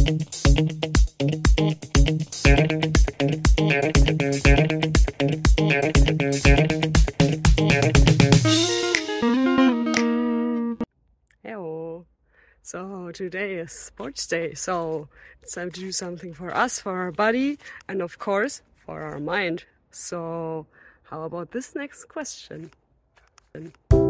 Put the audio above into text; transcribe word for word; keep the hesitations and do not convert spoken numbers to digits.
Hello. So today is sports day, so it's time to do something for us, for our body, and of course for our mind. So how about this next question?